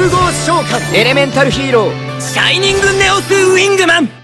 合召喚エレメンタルヒーローシャイニングネオスウィングマン。